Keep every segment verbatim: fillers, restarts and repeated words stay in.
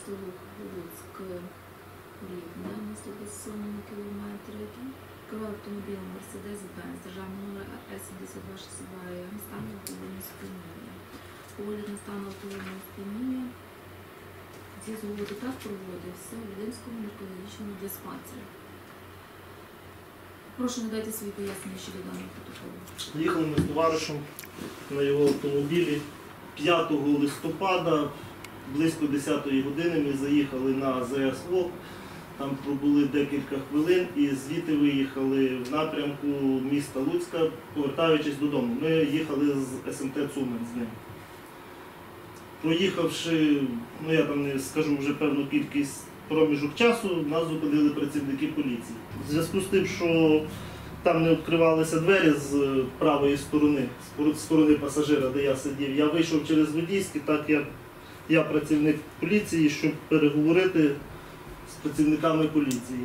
село Луцьк Рівне, місто без сьомого кілометра. Керував автомобілем Мерседес-Бенц, державний номер А сімдесят два шістдесят два М, стан алкогольного сп'яніння. Огляд на стан алкогольного сп'яніння зі згоди так проводився в Волинському наркологічному диспансері. Прошу надайте свої пояснення щодо даного протоколу. Їхали ми з товаришем на його автомобілі п'ятого листопада, близько десятої години ми заїхали на ЗСО, там пробули декілька хвилин і звідти виїхали в напрямку міста Луцька, повертаючись додому. Ми їхали з ес ем те Цумен з ним. Проїхавши, ну я там не скажу вже певну кількість проміжок часу, нас зупинили працівники поліції. В зв'язку з тим, що там не відкривалися двері з правої сторони, з сторони пасажира, де я сидів, я вийшов через водійський, так як я працівник поліції, щоб переговорити з працівниками поліції.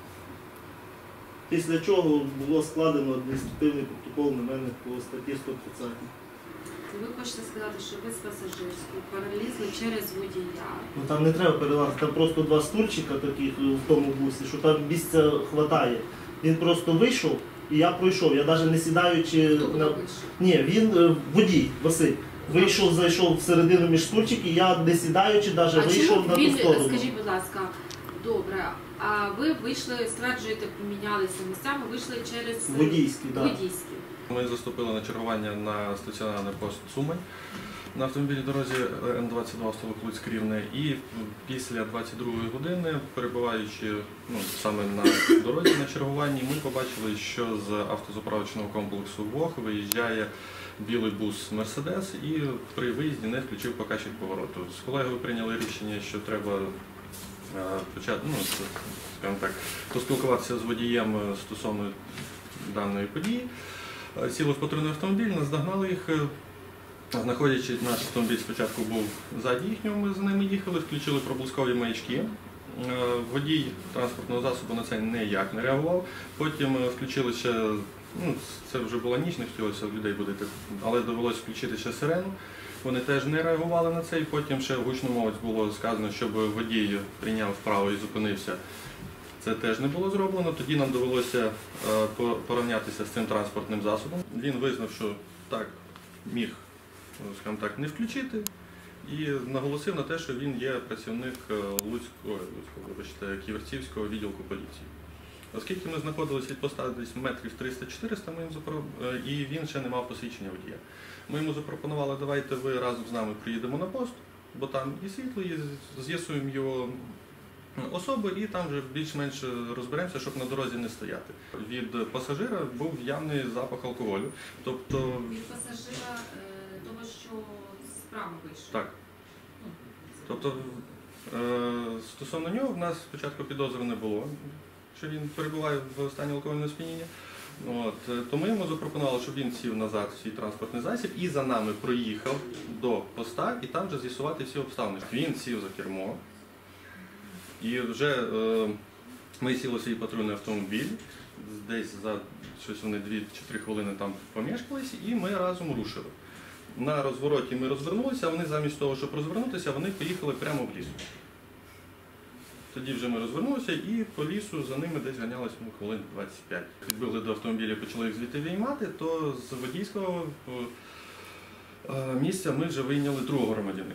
Після чого було складено адміністративний протокол на мене по статті сто тридцять. Ви хочете сказати, що ви з пасажирської перелізли через водія? Ну там не треба перелазити, там просто два стульчика таких в тому бусі, що там місця вистачає. Він просто вийшов і я пройшов, я навіть не сідаючи... Хто на... вийшов? Ні, він водій, Василь. Вийшов, зайшов всередину між стульчик і я не сідаючи навіть а вийшов на він, ту сторону. Скажіть, будь ласка, добре, а ви вийшли, стверджуєте, помінялися місцями, вийшли через Водійський, так. Водійський. Ми заступили на чергування на стаціонарний пост Цумань на автомобільній дорозі Н двадцять два Луцьк Рівне, і після двадцять другої години, перебуваючи ну, саме на дорозі на чергуванні, ми побачили, що з автозаправочного комплексу ВОГ виїжджає білий бус Мерседес і при виїзді не включив показчик повороту. З колегою прийняли рішення, що треба почати, ну, скажімо так, поспілкуватися з водієм стосовно даної події. Сіли в патрульний автомобіль, наздогнали їх. Знаходячи, наш автомобіль спочатку був ззаді їхнього, ми за ними їхали, включили проблискові маячки. Водій транспортного засобу на це ніяк не реагував. Потім включили ще, ну, це вже була ніч, не хотілося людей будити, але довелося включити ще сирену. Вони теж не реагували на це, і потім ще в гучномовець було сказано, щоб водій прийняв вправо і зупинився. Це теж не було зроблено, тоді нам довелося порівнятися з цим транспортним засобом. Він визнав, що так міг, скажімо так, не включити і наголосив на те, що він є працівник Луцького, вибачте, Ківерцівського відділку поліції. Оскільки ми знаходилися від поста десь метрів триста-чотириста, і він ще не мав посвідчення водія. Ми йому запропонували, давайте ви разом з нами приїдемо на пост, бо там і світло, і з'ясуємо його особи, і там вже більш-менш розберемося, щоб на дорозі не стояти. Від пасажира був явний запах алкоголю. Тобто... Від пасажира того, що справа вийшов? Так. Тобто, стосовно нього, в нас спочатку підозри не було, що він перебуває в стані алкогольного сп'яніння. От, то ми йому запропонували, щоб він сів назад в свій транспортний засіб і за нами проїхав до поста і там вже з'ясувати всі обставини. Він сів за кермо. І вже е, ми сіли в свій патрульний автомобіль, десь за щось вони дві чи три хвилини там помешкалися, і ми разом рушили. На розвороті ми розвернулися, а вони замість того, щоб розвернутися, вони поїхали прямо в ліс. Тоді вже ми розвернулися і по лісу за ними десь ганялися ну, хвилин двадцять п'ять. Підбігли до автомобіля, почали їх звідти виймати, то з водійського е, місця ми вже вийняли другого громадянина.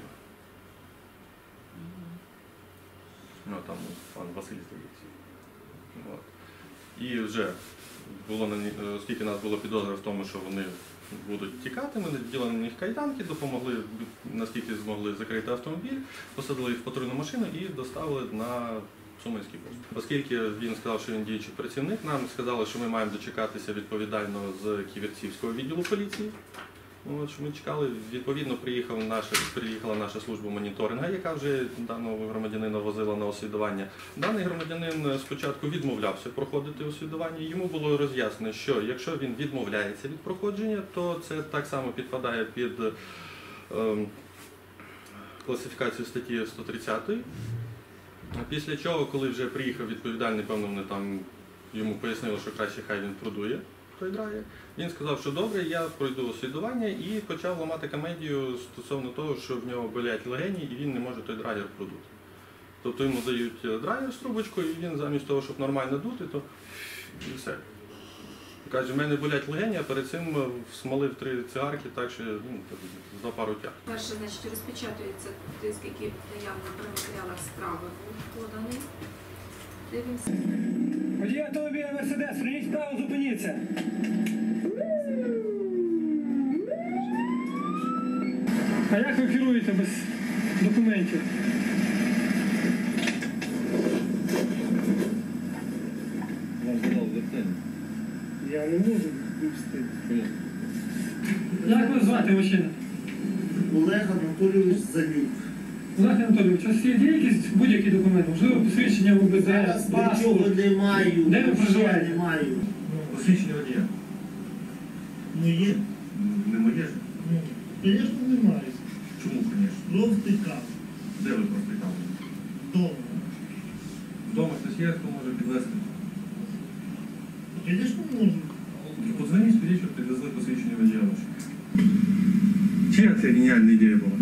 Ну, там пан Василь, здається. От. І вже було, оскільки нас було підозра в тому, що вони будуть тікати, ми наділи на них кайданки, допомогли, наскільки змогли, закрити автомобіль, посадили їх в патрульну машину і доставили на Цуманський пост. Оскільки він сказав, що він діючий працівник, нам сказали, що ми маємо дочекатися відповідального з Ківерцівського відділу поліції. От, що ми чекали, відповідно приїхала наша, приїхала наша служба моніторингу, яка вже даного громадянина возила на освідування. Даний громадянин спочатку відмовлявся проходити освідування. Йому було роз'яснено, що якщо він відмовляється від проходження, то це так само підпадає під е, класифікацію статті сто тридцять. Після чого, коли вже приїхав відповідальний, певно, вони там йому пояснили, що краще хай він продує той драгер. Він сказав, що добре, я пройду освідування, і почав ламати комедію стосовно того, що в нього болять легені і він не може той драгер продути. Тобто йому дають драйвер з трубочкою, і він замість того, щоб нормально дути, то і все. Каже, в мене болять легені, а перед цим смолив три цигарки, так що ну, за пару тяг. Перше, значить, розпечатується тиск, який наявно при матеріалах справи був поданий. Дивимося. Водій автомобіля Мерседес, прийміть право зупиніться. А як ви керуєте без документів? Я не можу встиг. Як вас звати, мужчина? Олег Анатолійович Занюк. Олег Анатолійович, у вас є якісь будь-які документи? Можливо, посвідчення в ОБЗ, Нічого паспорт? не маю. Де ви проживаєте? Не маю. Посвідчення водія. Моє? Не моє ж? Ну, звісно, не маю. Чому, звісно? Ну, втикав. Де ви провтикали? Дома. Вдома хтось є, хто може підвезти. Звісно, можу. Подзвоніть, скажіть, щоб підвезли посвідчення водія ваше. Чия це геніальна ідея була?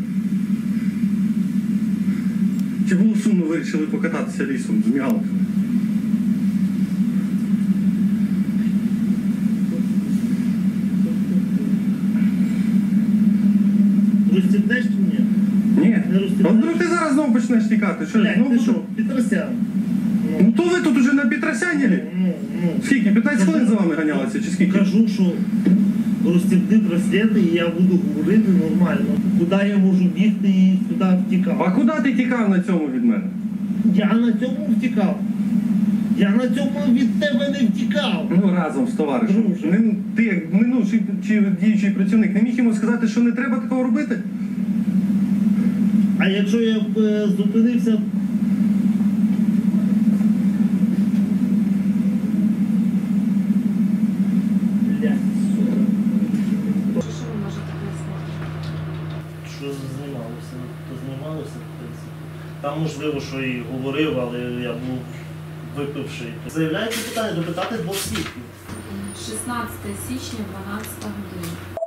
Чи було сумно вирішили покататися лісом з мігалками? Розстібнеш чи ні? Ні. Не розстібнеш? А вдруг ти зараз знову почнеш тікати? Що, Блядь, знову ти буду- що, Петросян? Ну то ви тут уже на Петросяні? Ну, ну. Скільки? п'ятнадцять хвилин за вами ганялися чи скільки? Кажу, що розстібни браслети і я буду говорити нормально. Куди я можу бігти і куди А втікав. куди ти тікав на цьому від мене? Я на цьому втікав. Я на цьому від тебе не втікав. Ну разом з товаришем. Друже. Не- ти як минувший чи діючий працівник не міг йому сказати, що не треба такого робити? А якщо я б е, зупинився. Блядь, Що що ви можете пояснити? що знімалося, то знімалося, в принципі. Там можливо, що і говорив, але я був випивший. Заявляється питання допитати двох свідків. шістнадцяте січня, дванадцята година.